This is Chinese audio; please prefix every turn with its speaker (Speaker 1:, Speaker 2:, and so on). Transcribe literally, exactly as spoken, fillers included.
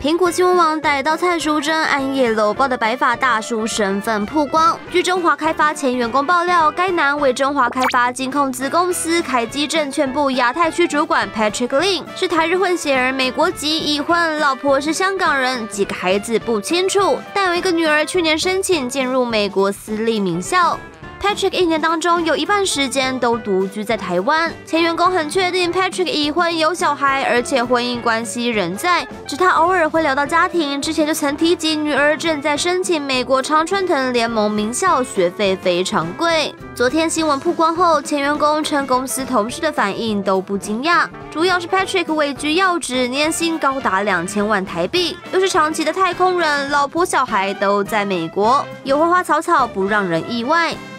Speaker 1: 苹果新闻网逮到蔡淑珍暗夜搂抱的白发大叔身份曝光。据中华开发前员工爆料，该男为中华开发金控子公司凯基证券部亚太区主管 Patrick Lin， 是台日混血儿，美国籍，已婚，老婆是香港人，几个孩子不清楚，但有一个女儿去年申请进入美国私立名校。 Patrick 一年当中有一半时间都独居在台湾。前员工很确定 Patrick 已婚有小孩，而且婚姻关系仍在，只他偶尔会聊到家庭。之前就曾提及女儿正在申请美国常春藤联盟名校，学费非常贵。昨天新闻曝光后，前员工称公司同事的反应都不惊讶，主要是 Patrick 位居要职，年薪高达两千万台币，又是长期的太空人，老婆小孩都在美国，有花花草草不让人意外。